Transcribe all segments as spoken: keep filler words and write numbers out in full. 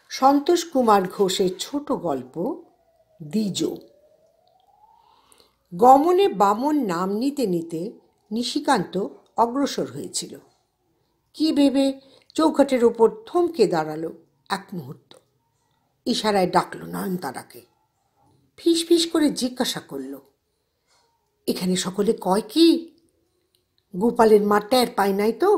সন্তোষ কুমার ঘোষের ছোট গল্প দ্বিজ। গমনে বামন নাম নিতে নিতে নিশিকান্ত অগ্রসর হয়েছিল। কি ভেবে চৌখাটের ওপর থমকে দাঁড়ালো এক মুহূর্ত। ইশারায় ডাকল নয়নতারাকে। ফিস ফিস করে জিজ্ঞাসা করল, এখানে সকলে কয় কি? গোপালের মা টের পায় নাই তো?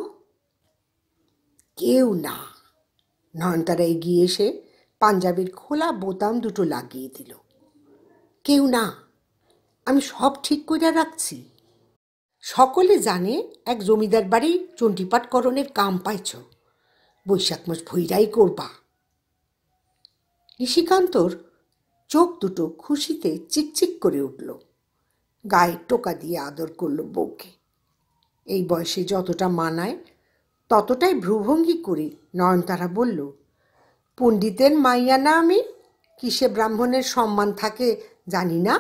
কেউ না। নয়নতারা এগিয়ে এসে পাঞ্জাবির খোলা বোতাম দুটো লাগিয়ে দিল। কেউ না, আমি সব ঠিক করে রাখছি। সকলে জানে এক জমিদার বাড়ি চণ্ডীপাঠকরণের কাম পাইছ, বৈশাখ মাস ভৈরাই করবা। নিশিকান্তর চোখ দুটো খুশিতে চিকচিক করে উঠল। গায়ে টোকা দিয়ে আদর করল বউকে। এই বয়সে যতটা মানায় ততটাই ভ্রুভঙ্গি করে নয়নতারা বলল, পণ্ডিতের মাইয়া না আমি, কিসে ব্রাহ্মণের সম্মান থাকে জানি না।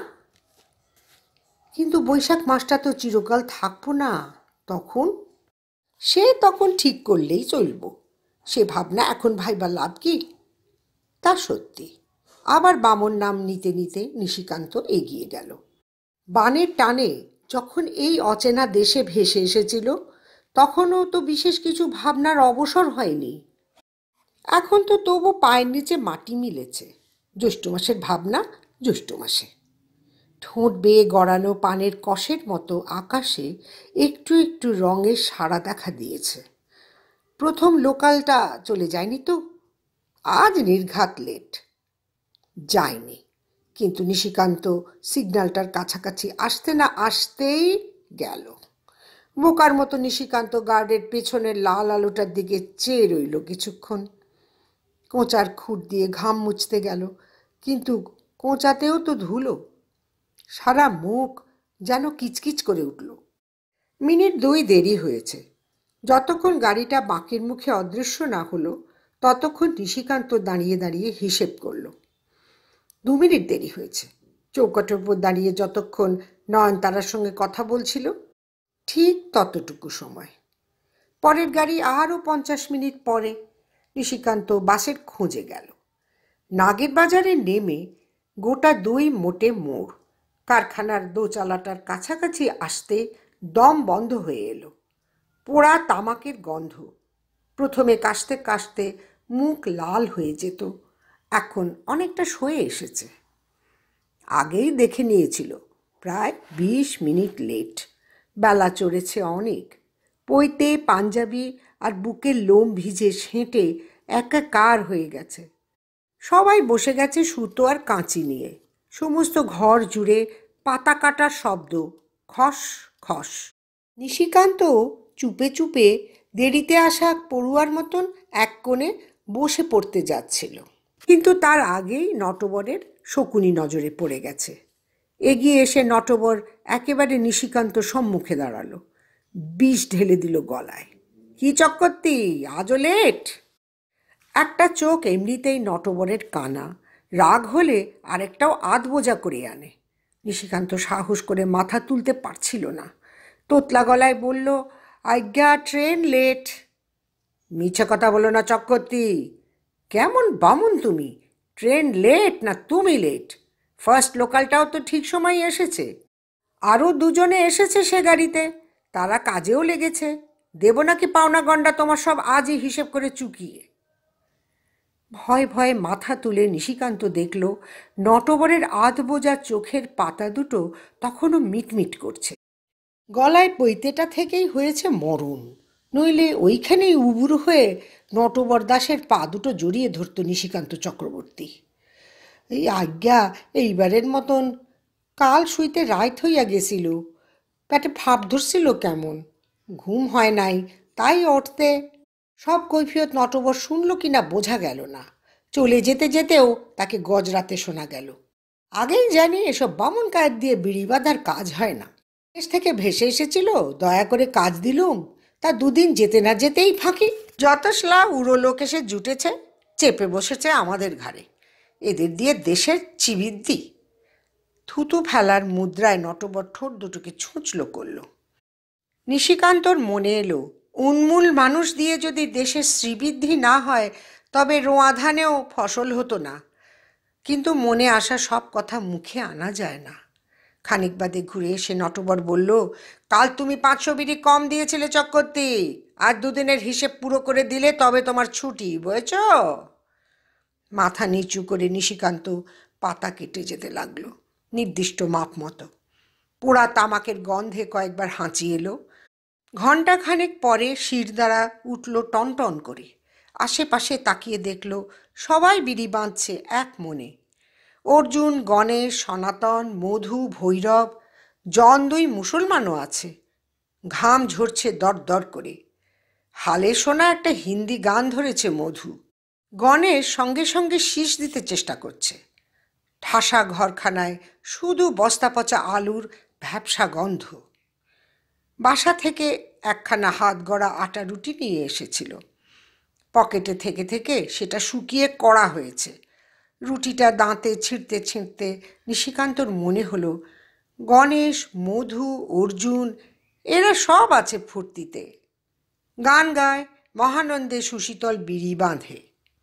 কিন্তু বৈশাখ মাসটা তো চিরকাল থাকবো না, তখন সে তখন ঠিক করলেই চলব। সে ভাবনা এখন ভাইবা লাভ কি? তা সত্যি। আবার বামন নাম নিতে নিতে নিশিকান্ত এগিয়ে গেল। বানের টানে যখন এই অচেনা দেশে ভেসে এসেছিল তখনও তো বিশেষ কিছু ভাবনার অবসর হয়নি। এখন তো তবু পায়ের নিচে মাটি মিলেছে। জ্যৈষ্ঠ মাসের ভাবনা জ্যৈষ্ঠ মাসে। ঠোঁট বেয়ে গড়ানো পানের কষের মতো আকাশে একটু একটু রঙের সাড়া দেখা দিয়েছে। প্রথম লোকালটা চলে যায়নি তো? আজ নির্ঘাত লেট। যায়নি, কিন্তু নিশিকান্ত সিগন্যালটার কাছাকাছি আসতে না আসতেই গেল। বোকার মতো নিশিকান্ত গার্ডের পেছনের লাল আলোটার দিকে চেয়ে রইল কিছুক্ষণ। কোঁচার খুঁট দিয়ে ঘাম মুছতে গেল, কিন্তু কোঁচাতেও তো ধুলো। সারা মুখ যেন কিচকিচ করে উঠল। মিনিট দুই দেরি হয়েছে। যতক্ষণ গাড়িটা বাঁকের মুখে অদৃশ্য না হলো ততক্ষণ নিশিকান্ত দাঁড়িয়ে দাঁড়িয়ে হিসেব করল। দু মিনিট দেরি হয়েছে। চৌকাঠের উপর দাঁড়িয়ে যতক্ষণ নয়নতারার সঙ্গে কথা বলছিল ঠিক ততটুকু সময়। পরের গাড়ি আরও পঞ্চাশ মিনিট পরে। নিশিকান্ত বাসের খোঁজে গেল। নাগের বাজারে নেমে গোটা দুই মোটে মোড়। কারখানার দোচালাটার কাছাকাছি আসতে দম বন্ধ হয়ে এলো। পোড়া তামাকের গন্ধ। প্রথমে কাশতে কাশতে মুখ লাল হয়ে যেত, এখন অনেকটা সয়ে এসেছে। আগেই দেখে নিয়েছিল প্রায় বিশ মিনিট লেট। বেলা চড়েছে অনেক। পইতে পাঞ্জাবি আর বুকের লোম ভিজে সেঁটে একাকার হয়ে গেছে। সবাই বসে গেছে সুতো আর কাঁচি নিয়ে। সমস্ত ঘর জুড়ে পাতা কাটার শব্দ, খস খস। নিশিকান্ত চুপে চুপে দেরিতে আসা পড়ুয়ার মতন এক কোণে বসে পড়তে যাচ্ছিল, কিন্তু তার আগেই নটবরের শকুনি নজরে পড়ে গেছে। এগিয়ে এসে নটবর একেবারে নিশিকান্ত সম্মুখে দাঁড়ালো। বিষ ঢেলে দিল গলায়। কি চক্করতি, আজও লেট? একটা চোখ এমনিতেই নটবরের কানা, রাগ হলে আরেকটাও আধ বোঝা করে আনে। নিশিকান্ত সাহস করে মাথা তুলতে পারছিল না। তোতলা গলায় বলল, আজ্ঞা ট্রেন লেট। মিছে কথা বলো না চক্করতি। কেমন বামুন তুমি? ট্রেন লেট না তুমি লেট? ফার্স্ট লোকালটাও তো ঠিক সময় এসেছে। আরও দুজনে এসেছে সে গাড়িতে, তারা কাজেও লেগেছে। দেব নাকি পাওনা গন্ডা তোমার সব আজই হিসেব করে চুকিয়ে? ভয় ভয়ে মাথা তুলে নিশিকান্ত দেখল নটবরের আধ বোঝা চোখের পাতা দুটো তখনও মিটমিট করছে। গলায় পৈতেটা থেকেই হয়েছে মরণ, নইলে ওইখানেই উবুর হয়ে নটবর দাসের পা দুটো জড়িয়ে ধরত নিশিকান্ত চক্রবর্তী। এই আজ্ঞা, এইবারের মতন। কাল শুইতে রাইত হইয়া গেছিল, পেটে ভাব ধরছিল কেমন, ঘুম হয় নাই, তাই উঠতে। সব কৈফিয়ত নটবর শুনল কিনা বোঝা গেল না। চলে যেতে যেতেও তাকে গজরাতে শোনা গেল। আগেই জানি এসব বামন কায়ের দিয়ে বিড়ি বাঁধার কাজ হয় না। দেশ থেকে ভেসে এসেছিল, দয়া করে কাজ দিলুম, তা দুদিন যেতে না যেতেই ফাঁকি। যত শ্লা উড়ো লোক এসে জুটেছে, চেপে বসেছে আমাদের ঘাড়ে। এদের দিয়ে দেশের চিবিদ্দি। থুতু ফেলার মুদ্রায় নটবর ঠোঁট দুটোকে ছুঁচলো করল। নিশিকান্তর মনে এলো, উন্মূল মানুষ দিয়ে যদি দেশের শ্রীবৃদ্ধি না হয় তবে রোয়া ধানেও ফসল হতো না। কিন্তু মনে আসা সব কথা মুখে আনা যায় না। খানিক বাদে ঘুরে এসে নটবর বলল, কাল তুমি পাঁচশো বিড়ি কম দিয়েছিলে চক্রবর্তী, আর দুদিনের হিসেব পুরো করে দিলে তবে তোমার ছুটি, বুঝেছ? মাথা নিচু করে নিশিকান্ত পাতা কেটে যেতে লাগলো নির্দিষ্ট মাপ মতো। পোড়া তামাকের গন্ধে কয়েকবার হাঁচি এলো। ঘণ্টা খানেক পরে শিরদাঁড়া উঠল টনটন করে। আশেপাশে তাকিয়ে দেখল সবাই বিড়ি বাঁধছে এক মনে। অর্জুন, গণেশ, সনাতন, মধু, ভৈরব, জন দুই মুসলমানও আছে। ঘাম ঝরছে দর দর করে। হালে শোনা একটা হিন্দি গান ধরেছে মধু। গণেশ সঙ্গে সঙ্গে শীষ দিতে চেষ্টা করছে। ঠাসা ঘরখানায় শুধু বস্তা পচা আলুর ভ্যাপসা গন্ধ। বাসা থেকে একখানা হাত গড়া আটা রুটি নিয়ে এসেছিল। পকেটে থেকে থেকে সেটা শুকিয়ে কড়া হয়েছে। রুটিটা দাঁতে ছিঁড়তে ছিঁড়তে নিশিকান্তর মনে হলো গণেশ, মধু, অর্জুন এরা সব আছে ফুর্তিতে, গান গায়, মহানন্দে সুশীতল বিড়ি বাঁধে।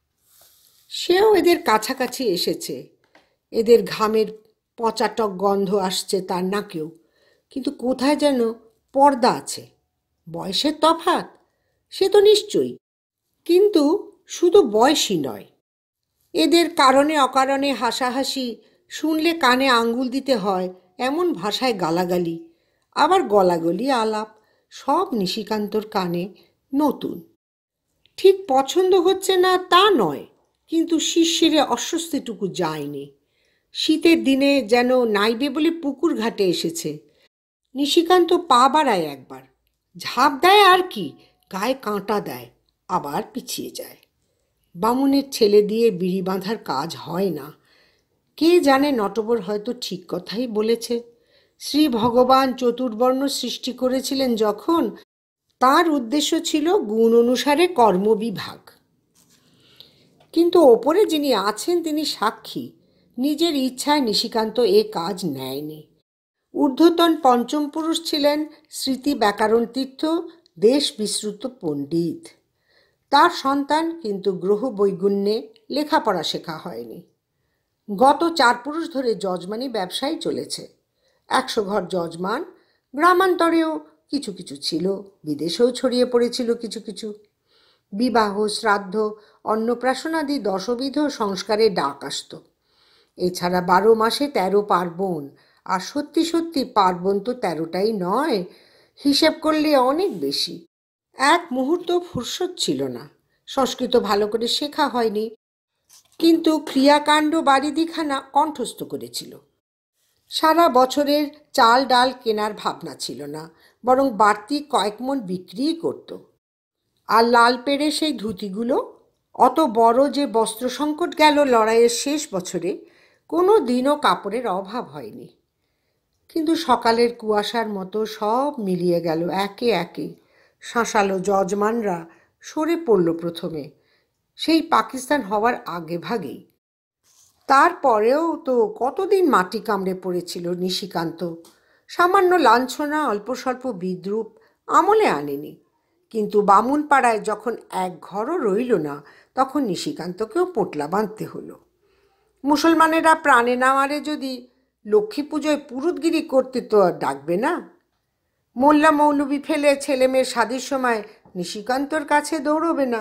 সেও এদের কাছাকাছি এসেছে। এদের ঘামের পচাটক গন্ধ আসছে তার নাকেও। কিন্তু কোথায় যেন পর্দা আছে। বয়সের তফাৎ সে তো নিশ্চয়ই, কিন্তু শুধু বয়সই নয়। এদের কারণে অকারণে হাসাহাসি, শুনলে কানে আঙ্গুল দিতে হয় এমন ভাষায় গালাগালি, আবার গলাগলি আলাপ, সব নিশিকান্তর কানে নতুন। ঠিক পছন্দ হচ্ছে না তা নয়, কিন্তু শিরশিরে অস্বস্তিটুকু যায়নি। শীতের দিনে যেন নাইবে বলে পুকুর ঘাটে এসেছে। নিশিকান্ত পা বাড়ায় একবার, ঝাঁপ দেয় আর কি, গায়ে কাঁটা দেয়, আবার পিছিয়ে যায়। বামুনের ছেলে দিয়ে বিড়ি বাঁধার কাজ হয় না। কে জানে, নটবর হয়তো ঠিক কথাই বলেছে। শ্রী ভগবান চতুর্বর্ণ সৃষ্টি করেছিলেন যখন, তার উদ্দেশ্য ছিল গুণ অনুসারে কর্মবিভাগ। কিন্তু ওপরে যিনি আছেন তিনি সাক্ষী, নিজের ইচ্ছায় নিশিকান্ত এ কাজ নেয়নি। ঊর্ধ্বতন পঞ্চম পুরুষ ছিলেন স্মৃতি ব্যাকরণ তীর্থ, দেশ বিশ্রুত পণ্ডিত। তার সন্তান, কিন্তু গ্রহ বৈগুণ্যে লেখাপড়া শেখা হয়নি। গত চার পুরুষ ধরে যজমানি ব্যবসায় চলেছে। একশো ঘর যজমান, গ্রামান্তরেও কিছু কিছু ছিল, বিদেশেও ছড়িয়ে পড়েছিল কিছু কিছু। বিবাহ, শ্রাদ্ধ, অন্নপ্রাশনাদি দশবিধ সংস্কারে ডাক আসত। এছাড়া বারো মাসে তেরো পার্বণ, আর সত্যি সত্যি পার্বণ তো তেরোটাই নয়, হিসেব করলে অনেক বেশি। এক মুহূর্ত ফুরসত ছিল না। সংস্কৃত ভালো করে শেখা হয়নি, কিন্তু ক্রিয়াকাণ্ড বারিদিখানা কণ্ঠস্থ করেছিল। সারা বছরের চাল ডাল কেনার ভাবনা ছিল না, বরং বাড়তি কয়েক মণ বিক্রিই করত। আর লাল পেড়ে সেই ধুতিগুলো, অত বড় যে বস্ত্র সংকট গেল লড়াইয়ের শেষ বছরে, কোনো দিনও কাপড়ের অভাব হয়নি। কিন্তু সকালের কুয়াশার মতো সব মিলিয়ে গেল একে একে। শাঁসালো যজমানরা সরে পড়ল প্রথমে, সেই পাকিস্তান হওয়ার আগে ভাগেই। তারপরেও তো কতদিন মাটি কামড়ে পড়েছিল নিশিকান্ত। সামান্য লাঞ্ছনা, অল্প স্বল্প বিদ্রুপ আমলে আনেনি। কিন্তু বামুন পাড়ায় যখন এক ঘরও রইল না, তখন নিশিকান্তকেও পোটলা বাঁধতে হলো। মুসলমানেরা প্রাণে না মারে যদি, লক্ষ্মী পুজোয় পুরুতগিরি করতে তো আর ডাকবে না। মোল্লা মৌলবি ফেলে ছেলে মেয়ের শাদির সময় নিশিকান্তর কাছে দৌড়বে না।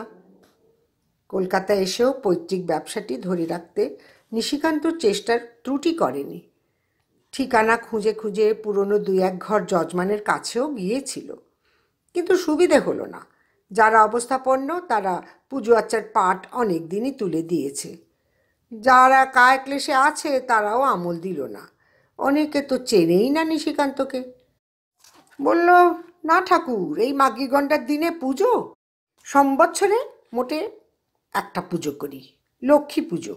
কলকাতা এসেও পৈতৃক ব্যবসাটি ধরে রাখতে নিশিকান্তর চেষ্টার ত্রুটি করেনি। ঠিকানা খুঁজে খুঁজে পুরনো দুই এক ঘর যজমানের কাছেও গিয়েছিল, কিন্তু সুবিধে হলো না। যারা অবস্থাপন্ন তারা পুজো আচ্চার পাট অনেক দিনই তুলে দিয়েছে। যারা কায় ক্লেশে আছে তারাও আমল দিল না। অনেকে তো চেনেই না নিশিকান্তকে। বলল, না ঠাকুর, এই মাঘী গণ্ডার দিনে পুজো, সম্বৎসরে মোটে একটা পুজো করি, লক্ষ্মী পুজো।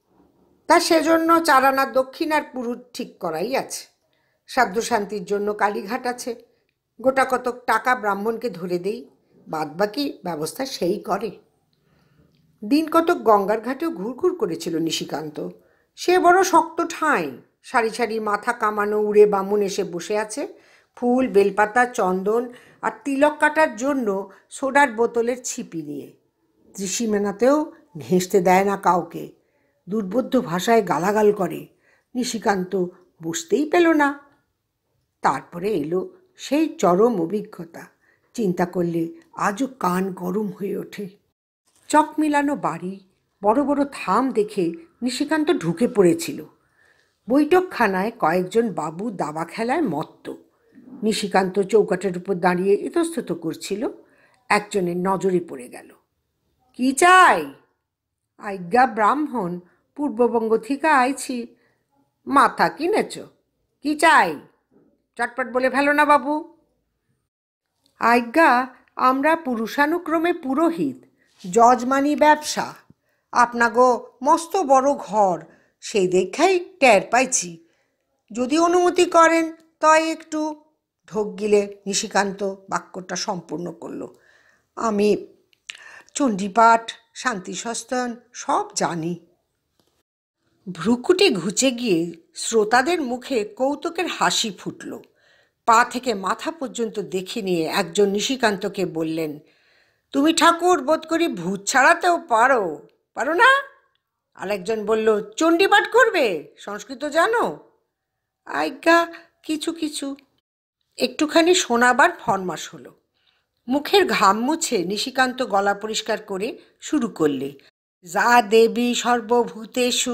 তা সেজন্য চারানার দক্ষিণার পুরুত ঠিক করাই আছে। সাধ্য শান্তির জন্য কালীঘাট আছে, গোটা কতক টাকা ব্রাহ্মণকে ধরে দেই, বাদবাকি ব্যবস্থা সেই করে। দিন কতক গঙ্গার ঘাটেও ঘুরঘুর করেছিল নিশিকান্ত। সে বড় শক্ত ঠাঁই। সারি সারি মাথা কামানো উড়ে বামুন এসে বসে আছে, ফুল, বেলপাতা, চন্দন আর তিলক কাটার জন্য সোডার বোতলের ছিপি নিয়ে। ত্রিসীমানাতেও ঘেঁষতে দেয় না কাউকে, দুর্বোধ্য ভাষায় গালাগাল করে। নিশিকান্ত বুঝতেই পেল না। তারপরে এলো সেই চরম অভিজ্ঞতা। চিন্তা করলে আজও কান গরম হয়ে ওঠে। চক মিলানো বাড়ি, বড় বড় থাম দেখে নিশিকান্ত ঢুকে পড়েছিল। বৈঠকখানায় কয়েকজন বাবু দাবা খেলায় মত্ত। নিশিকান্ত চৌকাঠের উপর দাঁড়িয়ে ইতস্তত করছিল। একজনের নজরে পড়ে গেল। কি চাই? আজ্ঞা ব্রাহ্মণ, পূর্ববঙ্গ থেকে আইছি। মাথা কিনেছ? কি চাই? চটপট বলে ফেলো না বাবু। আজ্ঞা, আমরা পুরুষানুক্রমে পুরোহিত, যজমানি ব্যবসা। আপনাগো মস্ত বড় ঘর, সেই দেখাই টের পাইছি। যদি অনুমতি করেন তাই একটু। ঢোক গিলে নিশিকান্ত বাক্যটা সম্পূর্ণ করল। আমি চণ্ডীপাঠ, শান্তি সস্তন সব জানি। ভ্রুকুটি ঘুচে গিয়ে শ্রোতাদের মুখে কৌতুকের হাসি ফুটল। পা থেকে মাথা পর্যন্ত দেখে নিয়ে একজন নিশিকান্তকে বললেন, তুমি ঠাকুর বোধ করি ভূত ছাড়াতেও পারো, পারো না? আরেকজন বলল, চণ্ডীপাঠ করবে? সংস্কৃত জানো? আজ্ঞা কিছু কিছু। একটুখানি শোনাবার ফরমাস হলো। মুখের ঘাম মুছে নিশিকান্ত গলা পরিষ্কার করে শুরু করলে, যা দেবী সর্বভূতেষু।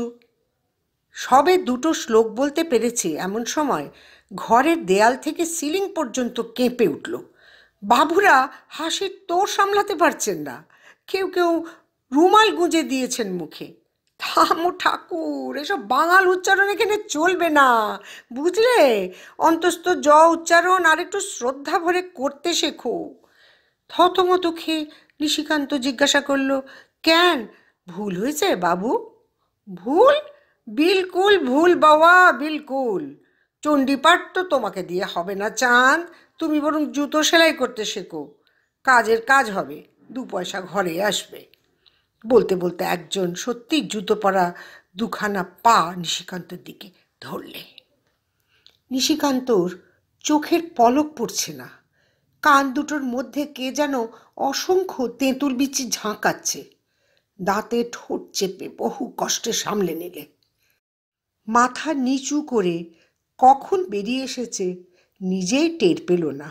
সবে দুটো শ্লোক বলতে পেরেছে এমন সময় ঘরের দেয়াল থেকে সিলিং পর্যন্ত কেঁপে উঠল। বাবুরা হাসির তোর সামলাতে পারছেন না। কেউ কেউ রুমাল গুঁজে দিয়েছেন মুখে। থামো ঠাকুর, এসব বাঙাল উচ্চারণ এখানে চলবে না, বুঝলে? অন্তস্থ জ উচ্চারণ আর একটু শ্রদ্ধা ভরে করতে শেখো। থতমত খেয়ে নিশিকান্ত জিজ্ঞাসা করল, কেন, ভুল হয়েছে বাবু? ভুল? বিলকুল ভুল বাবা, বিলকুল। চণ্ডীপাঠ তো তোমাকে দিয়ে হবে না চাঁদ, তুমি বরং জুতো সেলাই করতে শেখো। কাজের কাজ হবে, দু পয়সা ঘরে আসবে। বলতে বলতে একজন সত্যি জুতো পরা দুখানা পা নিশিকান্তর দিকে ধরলে। নিশিকান্তর চোখের পলক পড়ছে না। কান দুটোর মধ্যে কে যেন অসংখ্য তেঁতুল বিচি ঝাঁকাচ্ছে। দাঁতে ঠোঁট চেপে বহু কষ্টে সামলে নিলে। মাথা নিচু করে কখন বেরিয়ে এসেছে নিজেই টের পেল না।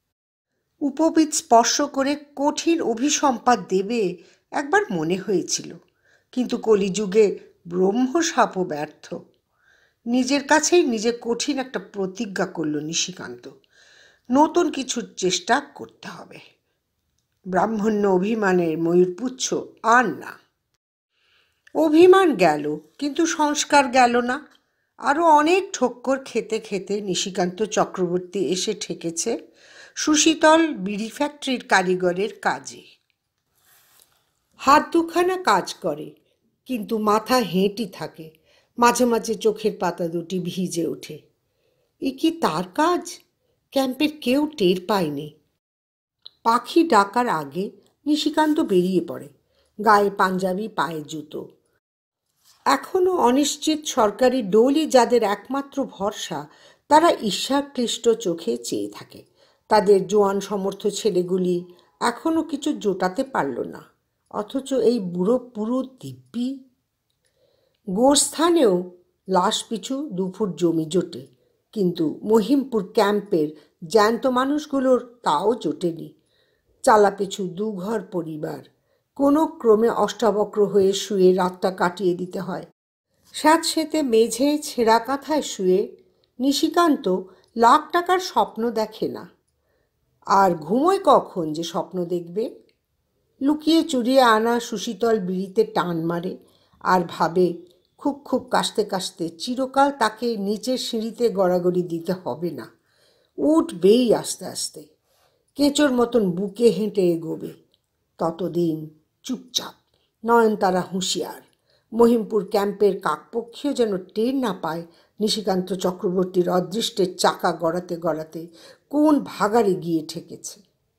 উপবীত স্পর্শ করে কঠিন অভিসম্পাদ দেবে একবার মনে হয়েছিল, কিন্তু কলিযুগে ব্রহ্মশাপও ব্যর্থ। নিজের কাছেই নিজে কঠিন একটা প্রতিজ্ঞা করল নিশিকান্ত, নতুন কিছুর চেষ্টা করতে হবে। ব্রাহ্মণ্য অভিমানের ময়ূরপুচ্ছ আর না। অভিমান গেল, কিন্তু সংস্কার গেল না। আরও অনেক ঠক্কর খেতে খেতে নিশিকান্ত চক্রবর্তী এসে ঠেকেছে সুশীতল বিড়ি ফ্যাক্টরির কারিগরের কাজে। হাত দুখানা কাজ করে, কিন্তু মাথা হেঁটই থাকে। মাঝে মাঝে চোখের পাতা দুটি ভিজে ওঠে। এ কি তার কাজ? ক্যাম্পের কেউ টের পায়নি। পাখি ডাকার আগে নিশিকান্ত বেরিয়ে পড়ে, গায়ে পাঞ্জাবি, পায়ে জুতো। এখনো অনিশ্চিত সরকারি ডোলই যাদের একমাত্র ভরসা, তারা ঈর্ষাক্লিষ্ট চোখে চেয়ে থাকে। তাদের জোয়ান সমর্থ ছেলেগুলি এখনো কিছু জোটাতে পারল না, অথচ এই বুড়ো পুরো দিব্যি। গোরস্থানেও লাশ পিছু দু ফুট জমি জোটে, কিন্তু মহিমপুর ক্যাম্পের জ্যান্ত মানুষগুলোর তাও জোটেনি। চালাপিছু দু ঘর পরিবার, কোনো ক্রমে অষ্টাবক্র হয়ে শুয়ে রাতটা কাটিয়ে দিতে হয়। স্যাঁতসেঁতে মেঝে ছেঁড়া কাঁথায় শুয়ে নিশিকান্ত লাখ টাকার স্বপ্ন দেখে না। আর ঘুমোয় কখন যে স্বপ্ন দেখবে? লুকিয়ে চুরিয়ে আনা সুশীতল বিড়িতে টান মারে আর ভাবে, খুব খুব কাশতে কাশতে চিরকাল তাকে নিচের সিঁড়িতে গড়াগড়ি দিতে হবে না, উঠবেই আস্তে আস্তে। কেঁচোর মতন বুকে হেঁটে এগোবে। ততদিন চুপচাপ, নয়নতারা হুঁশিয়ার। মহিমপুর ক্যাম্পের কাকপক্ষীও যেন টের না পায় নিশিকান্ত চক্রবর্তীর অদৃষ্টের চাকা গড়াতে গড়াতে কোন ভাগাড়ে গিয়ে ঠেকেছে।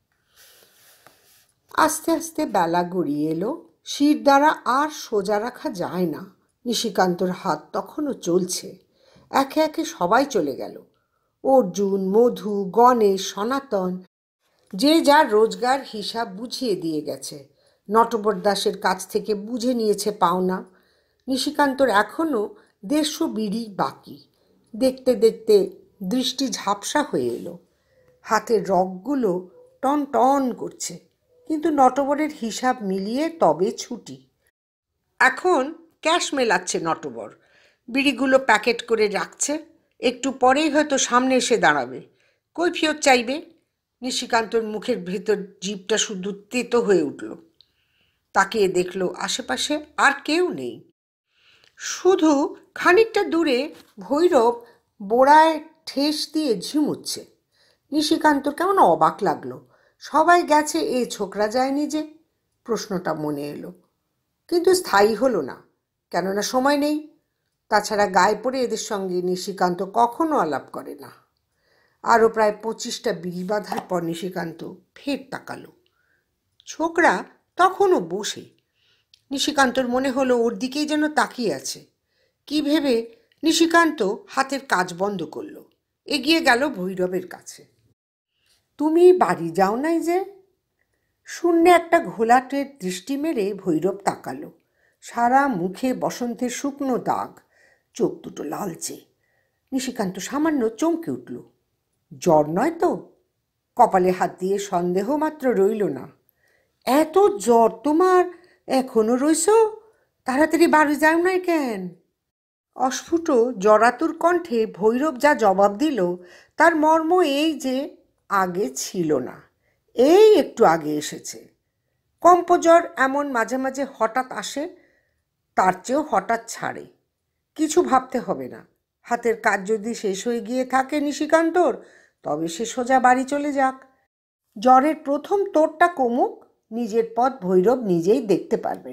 আস্তে আস্তে বেলা গড়িয়ে এলো। শির দ্বারা আর সোজা রাখা যায় না। নিশিকান্তর হাত তখনও চলছে। একে একে সবাই চলে গেল। অর্জুন, মধু, গণেশ, সনাতন, যে যার রোজগার হিসাব বুঝিয়ে দিয়ে গেছে। নটবর দাসের কাছ থেকে বুঝে নিয়েছে পাওনা। নিশিকান্তর এখনও দেড়শো বিড়ি বাকি। দেখতে দেখতে দৃষ্টি ঝাপসা হয়ে এলো। হাতের রগগুলো টন টন করছে, কিন্তু নটবরের হিসাব মিলিয়ে তবে ছুটি। এখন ক্যাশ মেলাচ্ছে নটবর, বিড়িগুলো প্যাকেট করে রাখছে। একটু পরেই হয়তো সামনে এসে দাঁড়াবে, কৈফিয়ত চাইবে। নিশিকান্তর মুখের ভেতর জিভটা শুধু তেতো হয়ে উঠল। তাকিয়ে দেখলো আশেপাশে আর কেউ নেই। শুধু খানিকটা দূরে ভৈরব বোড়ায় ঠেস দিয়ে ঝিমুচ্ছে। নিশিকান্তর কেমন অবাক লাগলো। সবাই গেছে, এ ছোকরা যায়নি যে? প্রশ্নটা মনে এলো, কিন্তু স্থায়ী হলো না, কেননা সময় নেই। তাছাড়া গায়ে পড়ে এদের সঙ্গে নিশিকান্ত কখনো আলাপ করে না। আরও প্রায় পঁচিশটা বিড়ি বাঁধার পর নিশিকান্ত ফের তাকালো। ছোকরা তখনও বসে। নিশিকান্তর মনে হলো ওর দিকেই যেন তাকিয়ে আছে। কি ভেবে নিশিকান্ত হাতের কাজ বন্ধ করলো, এগিয়ে গেল ভৈরবের কাছে। তুমি বাড়ি যাও নাই যে? শূন্যে একটা ঘোলাটের দৃষ্টি মেরে ভৈরব তাকালো। সারা মুখে বসন্তের শুকনো দাগ, চোখ দুটো লালচে। নিশিকান্ত সামান্য চমকে উঠল। জ্বর নয় তো? কপালে হাত দিয়ে সন্দেহ মাত্র রইল না। এত জ্বর তোমার এখনো রইছ? তাড়াতাড়ি বাড়ি যাও নাই কেন? অস্ফুট জরাতুর কণ্ঠে ভৈরব যা জবাব দিল তার মর্ম এই যে আগে ছিল না, এই একটু আগে এসেছে। কম্পজ্বর এমন মাঝে মাঝে হঠাৎ আসে, তার চেয়েও হঠাৎ ছাড়ে। কিছু ভাবতে হবে না। হাতের কাজ যদি শেষ হয়ে গিয়ে থাকে নিশিকান্তর, তবে সে সোজা বাড়ি চলে যাক। জ্বরের প্রথম তোড়টা কমুক, নিজের পথ ভৈরব নিজেই দেখতে পারবে।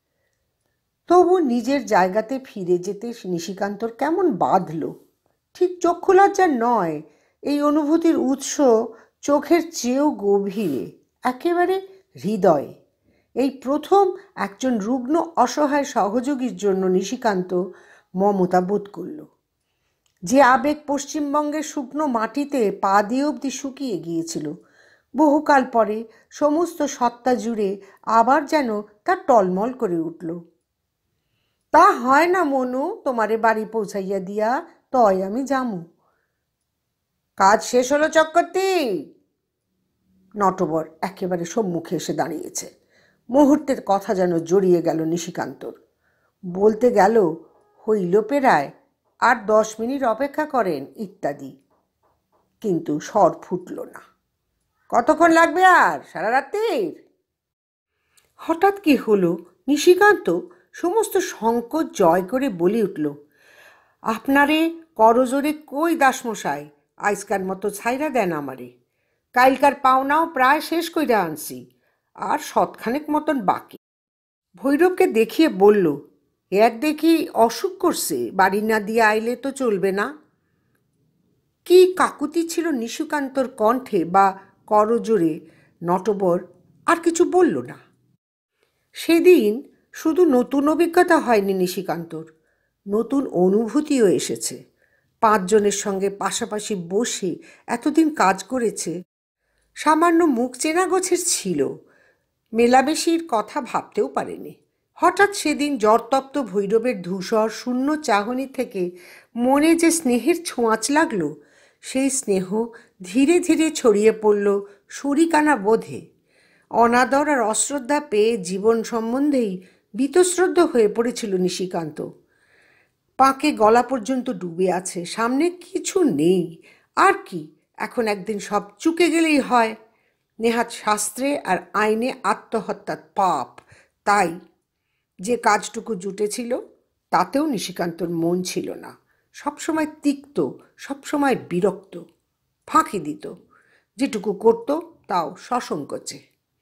তবু নিজের জায়গাতে ফিরে যেতে নিশিকান্তর কেমন বাঁধল। ঠিক চক্ষু লজ্জা নয়, এই অনুভূতির উৎস চোখের চেয়েও গভীরে, একেবারে হৃদয়ে। এই প্রথম একজন রুগ্ন অসহায় সহযোগীর জন্য নিশিকান্ত মমতা বোধ করল। যে আবেগ পশ্চিমবঙ্গের শুকনো মাটিতে পা দিয়ে অবধি শুকিয়ে গিয়েছিল, বহুকাল পরে সমস্ত সত্তা জুড়ে আবার যেন তা টলমল করে উঠল। তা হয় না মনু, তোমারে বাড়ি পৌঁছাইয়া দিয়া তয় আমি যামু। কাজ শেষ হলো চক্করতি? নটবর একেবারে সম্মুখে এসে দাঁড়িয়েছে। মুহূর্তের কথা যেন জড়িয়ে গেল নিশিকান্তর। বলতে গেল, হইল পেরায়, আর দশ মিনিট অপেক্ষা করেন ইত্যাদি, কিন্তু স্বর ফুটল না। কতক্ষণ লাগবে আর? সারা রাত্রির? হঠাৎ কি হলো, নিশিকান্ত সমস্ত সংকোচ জয় করে বলে উঠল, আপনারে করজোরে কই দাসমশাই, আজকার মতো ছাইরা দেন আমারে। কাইলকার পাওনাও প্রায় শেষ কইরা আনছি, আর শতখানেক মতন বাকি। ভৈরবকে দেখিয়ে বলল, এর দেখি অসুখ করছে, বাড়ি না দিয়ে আইলে তো চলবে না। কি কাকুতি ছিল নিশিকান্তর কণ্ঠে বা করজোরে, নটবর আর কিছু বলল না। সেদিন শুধু নতুন অভিজ্ঞতা হয়নি নিশিকান্তর, নতুন অনুভূতিও এসেছে। পাঁচজনের সঙ্গে পাশাপাশি বসে এতদিন কাজ করেছে, সামান্য মুখ চেনা গোছের ছিল, মেলামেশির কথা ভাবতেও পারেনি। হঠাৎ সেদিন জ্বরতপ্ত ভৈরবের ধূসর শূন্য চাহনি থেকে মনে যে স্নেহের ছোঁয়াচ লাগলো, সেই স্নেহ ধীরে ধীরে ছড়িয়ে পড়ল শরিকানা বোধে। অনাদর আর অশ্রদ্ধা পেয়ে জীবন সম্বন্ধেই বীতশ্রদ্ধ হয়ে পড়েছিল নিশিকান্ত। পাকে গলা পর্যন্ত ডুবে আছে, সামনে কিছু নেই। আর কি, এখন একদিন সব চুকে গেলেই হয়। নেহাত শাস্ত্রে আর আইনে আত্মহত্যার পাপ। তাই যে কাজটুকু জুটেছিল তাতেও নিশিকান্তর মন ছিল না। সবসময় তিক্ত, সবসময় বিরক্ত। ফাঁকি দিত, যেটুকু করত তাও সসংকোচে।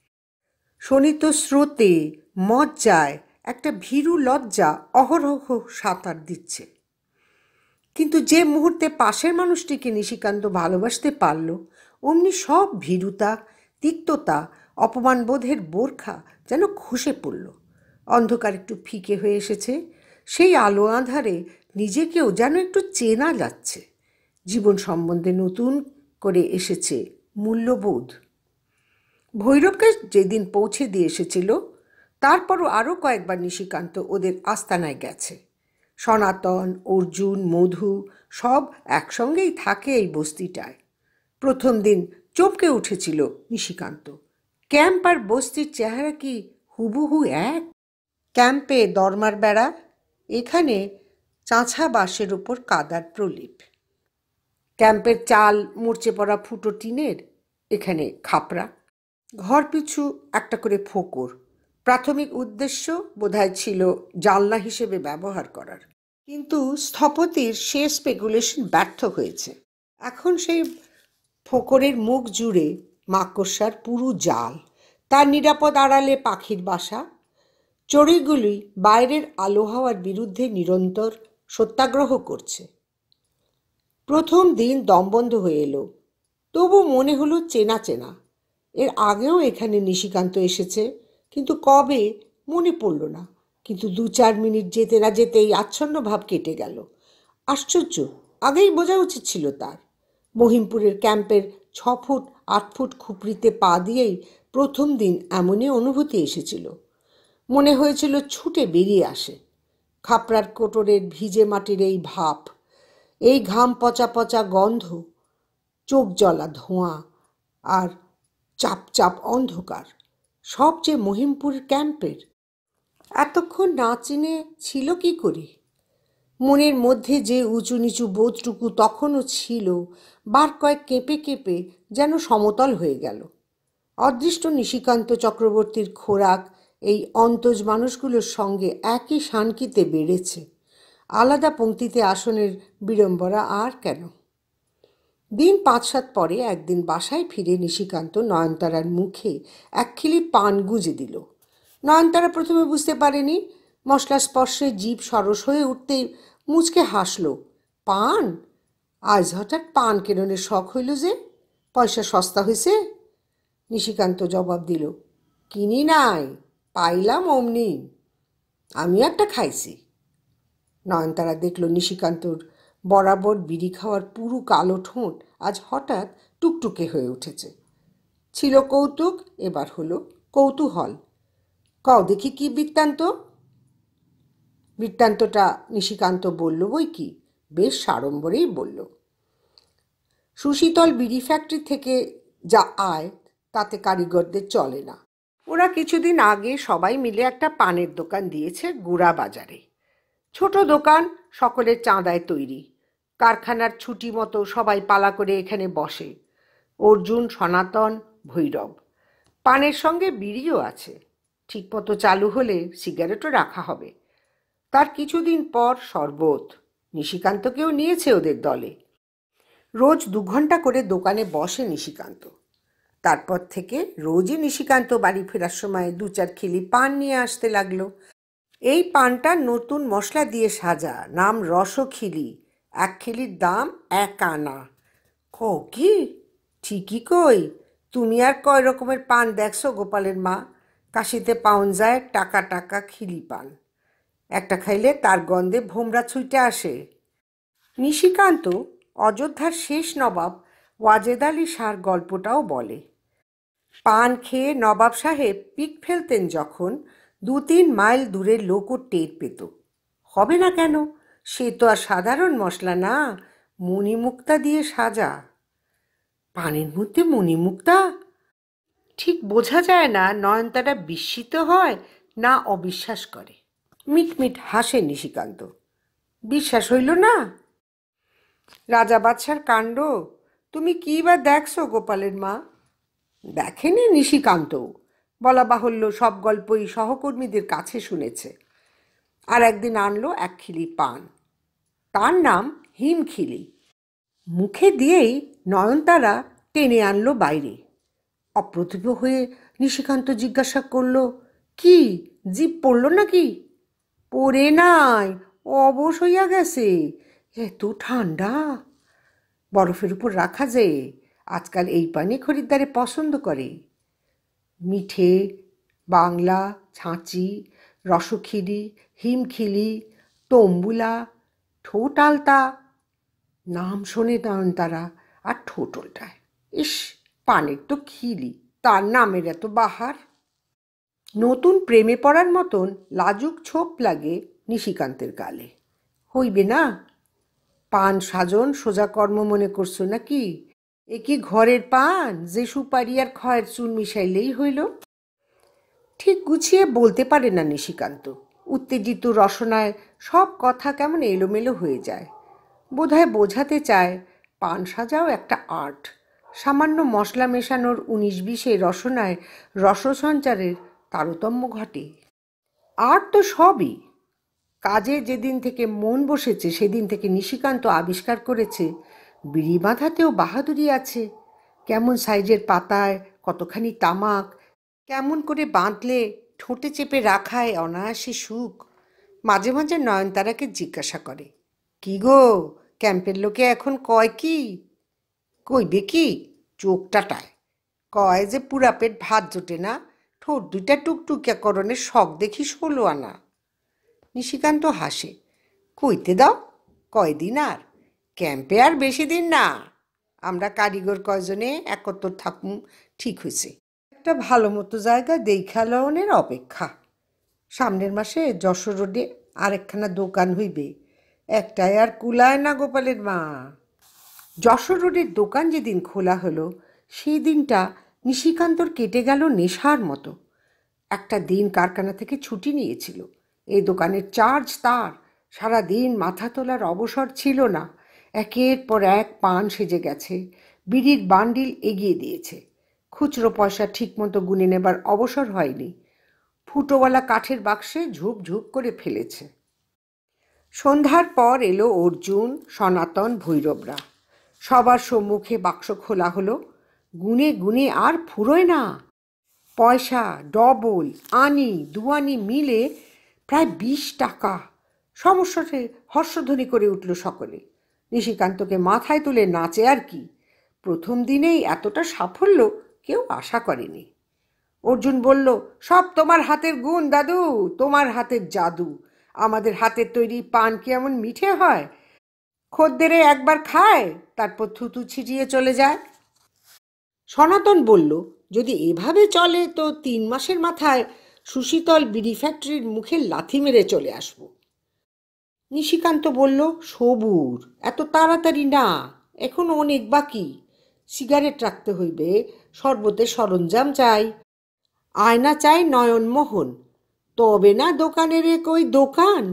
শোনিত স্রোতে মজ্জায় একটা ভীরু লজ্জা অহরহ সাঁতার দিচ্ছে। কিন্তু যে মুহূর্তে পাশের মানুষটিকে নিশিকান্ত ভালোবাসতে পারল, অমনি সব ভীরুতা, তিক্ততা, অপমানবোধের বোরখা যেন খসে পড়ল। অন্ধকার একটু ফিকে হয়ে এসেছে, সেই আলো আঁধারে নিজেকেও যেন একটু চেনা যাচ্ছে। জীবন সম্বন্ধে নতুন করে এসেছে মূল্যবোধ। ভৈরবকে যেদিন পৌঁছে দিয়ে এসেছিল তারপরও আরও কয়েকবার নিশিকান্ত ওদের আস্তানায় গেছে। সনাতন, অর্জুন, মধু সব একসঙ্গেই থাকে এই বস্তিটায়। প্রথম দিন চমকে উঠেছিল নিশিকান্ত। ক্যাম্প আর বস্তির চেহারা কি হুবহু এক? ক্যাম্পে দরমার বেড়া, এখানে চাঁছা বাঁশের ওপর কাদার প্রলেপ। ক্যাম্পের চাল মরচে পড়া ফুটো টিনের, এখানে খাপরা। ঘর পিছু একটা করে ফোকর। প্রাথমিক উদ্দেশ্য বোধহয় ছিল জানলা হিসেবে ব্যবহার করার, কিন্তু স্থপতির সে স্পেকুলেশন ব্যর্থ হয়েছে। এখন সেই ফোকরের মুখ জুড়ে মাকড়সার পুরু জাল, তার নিরাপদ আড়ালে পাখির বাসা। চড়ুইগুলি বাইরের আলো হাওয়ার বিরুদ্ধে নিরন্তর সত্যাগ্রহ করছে। প্রথম দিন দমবন্ধ হয়ে এলো, তবু মনে হলো চেনা চেনা। এর আগেও এখানে নিশিকান্ত এসেছে, কিন্তু কবে মনে পড়ল না। কিন্তু দু চার মিনিট যেতে না যেতেই আচ্ছন্ন ভাব কেটে গেল। আশ্চর্য, আগেই বোঝা উচিত ছিল তার। মহিমপুরের ক্যাম্পের ছ ফুট আট ফুট খুপড়িতে পা দিয়েই প্রথম দিন এমনই অনুভূতি এসেছিল। মনে হয়েছিল ছুটে বেরিয়ে আসে। খাপড়ার কোটরের ভিজে মাটির এই ভাপ, এই ঘাম পচা পচা গন্ধ, চোখ জ্বলা ধোঁয়া আর চাপ চাপ অন্ধকার, সবচেয়ে মহিমপুর ক্যাম্পের। এতক্ষণ না চিনে ছিল কি করে? মনের মধ্যে যে উঁচু নিচু বোধটুকু তখনও ছিল, বার কয়েক কেঁপে কেঁপে যেন সমতল হয়ে গেল। অদৃষ্ট নিশিকান্ত চক্রবর্তীর খোরাক এই অন্তজ মানুষগুলোর সঙ্গে একই শানকিতে বেড়েছে। আলাদা পংক্তিতে আসনের বিড়ম্বনা আর কেন? দিন পাঁচ সাত পরে একদিন বাসায় ফিরে নিশিকান্ত নয়নতারার মুখে একখিলি পান গুঁজে দিল। নয়নতারা প্রথমে বুঝতে পারেনি। মশলা স্পর্শে জিভ সরস হয়ে উঠতেই মুচকে হাসল। পান? আজ হঠাৎ পান কেননের শখ হইল যে? পয়সা সস্তা হয়েছে? নিশিকান্ত জবাব দিল, কিনি নাই, পাইলাম অমনি। আমিও একটা খাইছি। নয়নতারা দেখল নিশিকান্তর বরাবর বিড়ি খাওয়ার পুরো কালো ঠোঁট আজ হঠাৎ টুকটুকে হয়ে উঠেছে। ছিল কৌতুক, এবার হলো কৌতূহল। কও দেখি কি বৃত্তান্ত? বৃত্তান্তটা নিশিকান্ত বলল বই কি, বেশ সাড়ম্বরেই বলল। সুশীতল বিড়ি ফ্যাক্টরি থেকে যা আয় তাতে কারিগরদের চলে না। ওরা কিছুদিন আগে সবাই মিলে একটা পানের দোকান দিয়েছে গুড়া বাজারে। ছোট দোকান, সকলের চাঁদায় তৈরি। কারখানার ছুটি মতো সবাই পালা করে এখানে বসে। অর্জুন, সনাতন, ভৈরব। পানের সঙ্গে বিড়িও আছে। ঠিকমতো চালু হলে সিগারেটও রাখা হবে। তার কিছুদিন পর শরবত। নিশিকান্তকেও নিয়েছে ওদের দলে। রোজ দু ঘন্টা করে দোকানে বসে নিশিকান্ত। তারপর থেকে রোজই নিশিকান্ত বাড়ি ফেরার সময় দু চার খিলি পান নিয়ে আসতে লাগলো। এই পানটা নতুন মশলা দিয়ে সাজা, নাম রসখিলি। এক খিলির দাম এক আনা। কো কি? ঠিকই কই। তুমি আর কয় রকমের পান দেখছো গোপালের মা? কাশিতে পাউন যায় টাকা টাকা খিলি পান। একটা খাইলে তার গন্ধে ভোমরা ছুটে আসে। নিশিকান্ত অযোধ্যার শেষ নবাব ওয়াজেদ আলী শাহর গল্পটাও বলে। পান খেয়ে নবাব সাহেব পিক ফেলতেন যখন, দু তিন মাইল দূরের লোকও টের পেত। হবে না কেন? সে তো আর সাধারণ মশলা না, মণিমুক্তা দিয়ে সাজা। পানের মধ্যে মণিমুক্তা? ঠিক বোঝা যায় না নয়নতারা বিস্মিত হয় না অবিশ্বাস করে। মিটমিট হাসে নিশিকান্ত। বিশ্বাস হইল না? রাজা বাদশার কাণ্ড তুমি কি বা দেখছো গোপালের মা? দেখেনি নিশিকান্ত। বলা বাহুল্য সব গল্পই সহকর্মীদের কাছে শুনেছে। আর একদিন আনলো এক খিলি পান। তার নাম হিমখিলি। মুখে দিয়েই নয়নতারা টেনে আনলো বাইরে। অপ্রতিভ হয়ে নিশিকান্ত জিজ্ঞাসা করল, কি জিভ পড়ল নাকি? পড়ে নাই, অবশ হইয়া গেছে। এত ঠান্ডা, বরফের উপর রাখা যায়। আজকাল এই পানি খরিদ্দারে পছন্দ করে। মিঠে, বাংলা, ছাঁচি, রসখিলি, হিমখিলি, তম্বুলা, ঠোঁট আলতা। নাম শোনে নয়নতারা আর ঠোঁট ওল্টায়। ইস, পানের তো খিলি, তার নামের এত বাহার। নতুন প্রেমে পড়ার মতন লাজুক ছোপ লাগে নিশিকান্তের গালে। হইবে না? পান সাজন সোজা কর্ম মনে করছো নাকি? এ কি ঘরের পান যে সুপারি আর খয়ের চুন মিশাইলেই হইল? ঠিক গুছিয়ে বলতে পারে না নিশিকান্ত। উত্তেজিত রসনায় সব কথা কেমন এলোমেলো হয়ে যায়। বোধহয় বোঝাতে চায় পান সাজাও একটা আর্ট। সামান্য মশলা মেশানোর উনিশ বিশে রসনায় রসসঞ্চারের তারতম্য ঘটে। আর্ট তো সবই। কাজে যেদিন থেকে মন বসেছে সেদিন থেকে নিশিকান্ত আবিষ্কার করেছে বিড়ি বাঁধাতেও বাহাদুরি আছে। কেমন সাইজের পাতায় কতখানি তামাক, কেমন করে বাঁধলে ঠোঁটে চেপে রাখায় অনায়াসে সুখ। মাঝে মাঝে নয়নতারাকে জিজ্ঞাসা করে, কি গো, ক্যাম্পের লোকে এখন কয় কি? কইবে কি? চোখটাটায় কয় যে পুরা পেট ভাত জোটে না, ঠোঁট দুইটা টুকটুকিয়া করণের শখ দেখি ষোলো আনা। নিশিকান্ত হাসে, কইতে দাও, কয়দিন আর? ক্যাম্পে আর বেশি দিন না। আমরা কারিগর কয়জনে একত্র থাকুম ঠিক হয়েছে। একটা ভালো মতো জায়গা দেখা লওনের অপেক্ষা। সামনের মাসে যশোর রোডে আরেকখানা দোকান হইবে। একটাই আর কুলায় না গোপালের মা। যশোর রোডের দোকান যেদিন খোলা হলো সেই দিনটা নিশিকান্তর কেটে গেল নেশার মতো। একটা দিন কারখানা থেকে ছুটি নিয়েছিল। এই দোকানের চার্জ তার। সারা দিন মাথা তোলার অবসর ছিল না। একের পর এক পান সেজে গেছে, বিড়ির বান্ডিল এগিয়ে দিয়েছে। খুচরো পয়সা ঠিকমতো গুনে নেবার অবসর হয়নি। ফুটোওয়ালা কাঠের বাক্সে ঝুপ ঝুপ করে ফেলেছে। সন্ধ্যার পর এলো অর্জুন, সনাতন, ভৈরবরা। সবার সম্মুখে বাক্স খোলা হলো। গুনে গুনে আর ফুরোয় না। পয়সা ডবল, আনি দুয়ানি মিলে প্রায় বিশ টাকা। সমস্যাতে হর্ষধ্বনি করে উঠল সকলে। নিশিকান্তকে মাথায় তুলে নাচে আর কি। প্রথম দিনেই এতটা সাফল্য কেউ আশা করেনি। অর্জুন বলল, সব তোমার হাতের গুণ দাদু, তোমার হাতের জাদু। আমাদের হাতের তৈরি পান কি এমন মিঠে হয়? খদ্দেরে একবার খায়, তারপর থুতু ছিটিয়ে চলে যায়। সনাতন বলল, যদি এভাবে চলে তো তিন মাসের মাথায় সুশীতল বিড়ি ফ্যাক্টরির মুখে লাথি মেরে চলে আসব। নিশিকান্ত বলল, সবুর, এত তাড়াতাড়ি না, এখন অনেক বাকি। সিগারেট রাখতে হইবে, শরবতের সরঞ্জাম চাই, আয়না চাই নয়নমোহন, তবে না দোকানের এক ওই দোকান।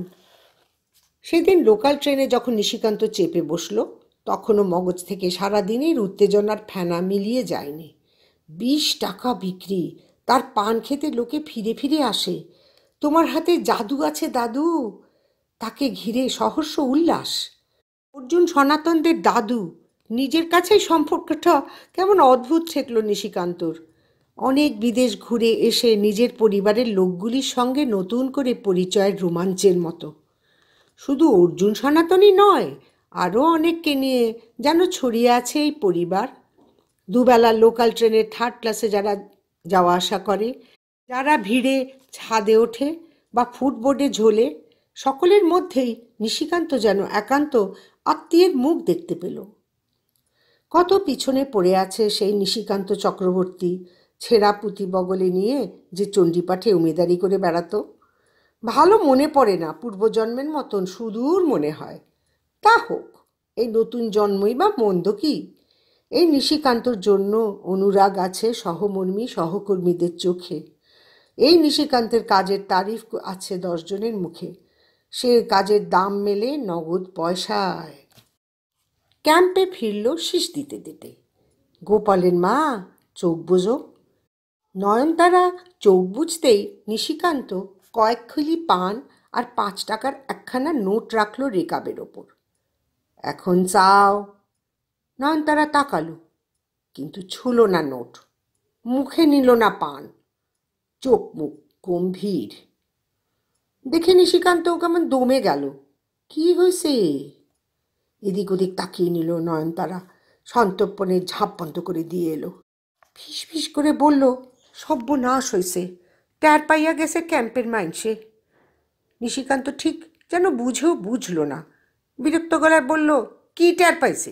সেদিন লোকাল ট্রেনে যখন নিশিকান্ত চেপে বসলো তখনও মগজ থেকে সারাদিনের উত্তেজনার ফেনা মিলিয়ে যায়নি। বিশ টাকা বিক্রি, তার পান খেতে লোকে ফিরে ফিরে আসে। তোমার হাতে জাদু আছে দাদু। তাকে ঘিরে সহস্র উল্লাস। অর্জুন সনাতনদের দাদু, নিজের কাছেই সম্পর্কটা কেমন অদ্ভুত ঠেকল নিশিকান্তর। অনেক বিদেশ ঘুরে এসে নিজের পরিবারের লোকগুলির সঙ্গে নতুন করে পরিচয়ের রোমাঞ্চের মতো। শুধু অর্জুন সনাতনই নয়, আরও অনেককে নিয়ে যেন ছড়িয়ে আছে এই পরিবার। দুবেলা লোকাল ট্রেনের থার্ড ক্লাসে যারা যাওয়া আসা করে, যারা ভিড়ে ছাদে ওঠে বা ফুটবোর্ডে ঝোলে, সকলের মধ্যেই নিশিকান্ত যেন একান্ত আত্মীয়ের মুখ দেখতে পেল। কত পিছনে পড়ে আছে সেই নিশিকান্ত চক্রবর্তী, ছেঁড়া পুঁথি বগলে নিয়ে যে চণ্ডীপাঠে উমেদারি করে বেড়াতো। ভালো মনে পড়ে না, পূর্বজন্মের মতন সুদূর মনে হয়। তা হোক, এই নতুন জন্মই বা মন্দ কি? এই নিশিকান্তর জন্য অনুরাগ আছে সহমর্মী সহকর্মীদের চোখে। এই নিশিকান্তের কাজের তারিফ আছে দশজনের মুখে। সে কাজের দাম মেলে নগদ পয়সায়। ক্যাম্পে ফিরল শীষ দিতে দিতে। গোপালের মা চোখ বুজো। নয়নতারা চোখ বুঝতেই নিশিকান্ত কয়েক খুলি পান আর পাঁচ টাকার একখানা নোট রাখল রেকাবের ওপর। এখন চাও? নয়নতারা তাকালো, কিন্তু ছুলো না নোট, মুখে নিল না পান, চোখ মুখ গম্ভীর। দেখে নিশিকান্ত কেমন দমে গেল। কি হয়েছে? এদিক ওদিক তাকিয়ে নিল নয়নতারা। সন্তর্পণের ঝাঁপ বন্ধ করে দিয়ে এলো। ফিস ফিস করে বলল, সর্বনাশ হয়েছে, ট্যার পাইয়া গেছে ক্যাম্পের মাইনসে। নিশিকান্ত ঠিক যেন বুঝেও বুঝল না। বিরক্ত গলায় বলল, কি ট্যার পাইছে?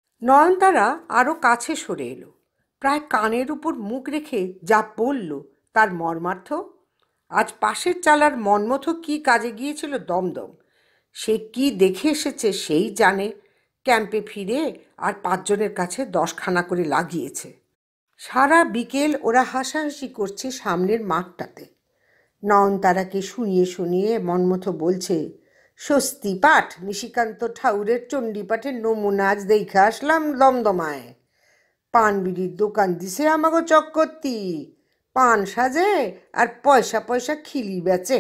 নয়নতারা আরও কাছে সরে এলো। প্রায় কানের উপর মুখ রেখে যা বলল তার মর্মার্থ? আজ পাশের চালার মনমথো কি কাজে গিয়েছিল দমদম, সে কি দেখে এসেছে সেই জানে। ক্যাম্পে ফিরে আর পাঁচজনের কাছে দশখানা করে লাগিয়েছে। সারা বিকেল ওরা হাসাহাসি করছে সামনের মাঠটাতে। নয়নতারাকে শুনিয়ে শুনিয়ে মনমথো বলছে, স্বস্তি পাঠ নিশিকান্ত ঠাউরের চণ্ডীপাঠের নমুনা আজ দেখে আসলাম দমদমায়। পান বিড়ির দোকান দিছে আমাগো চক্করতি, পান সাজে আর পয়সা পয়সা খিলি বেচে।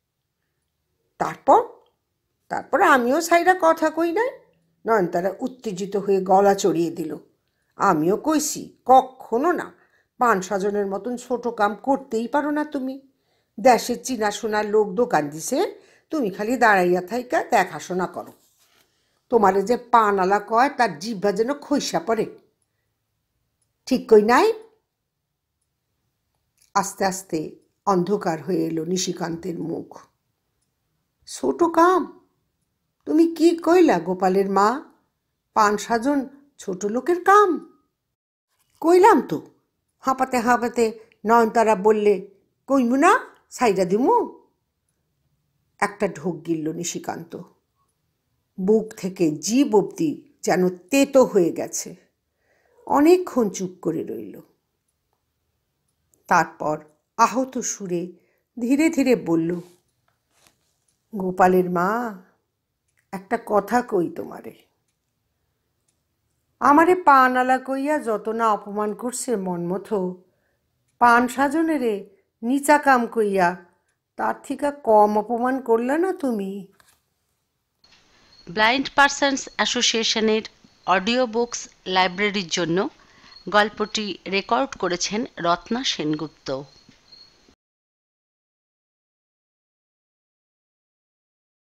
তারপর তারপর আমিও সাইরা কথা কই নাই। নয়নতারা উত্তেজিত হয়ে গলা চড়িয়ে দিল। আমিও কইছি, কখনো না, পান সাজনের মতন ছোট কাম করতেই পারো না তুমি। দেশের চিনাশোনার লোক দোকান দিছে, তুমি খালি দাঁড়াইয়া থাইকা দেখাশোনা করো। তোমারে যে পানওয়ালা কয় তার জিহ্বা যেন খইসা পড়ে। ঠিক কই নাই? আস্তে আস্তে অন্ধকার হয়ে এলো নিশিকান্তের মুখ। ছোট কাম? তুমি কি কইলা গোপালের মা? পান সাজন ছোট লোকের কাম? কইলাম তো। হাঁপাতে হাঁপাতে নয়নতারা বললে, কইমু না, সাইডা দিমু। একটা ঢোক গিলল নিশিকান্ত। বুক থেকে জিভ অবধি যেন তেতো হয়ে গেছে। অনেকক্ষণ চুপ করে রইল। তারপর আহত সুরে ধীরে ধীরে বলল, গোপালের মা, একটা কথা কই তোমারে। আমারে পানওয়ালা কইয়া যত না অপমান করছে মনমথো, পান সাজনেরে নিচা কাম কইয়া তার থেকে কম অপমান করলে না তুমি। ব্লাইন্ড পারসনস অ্যাসোসিয়েশনের অডিও বুকস লাইব্রেরির জন্য গল্পটি রেকর্ড করেছেন রত্না সেনগুপ্ত।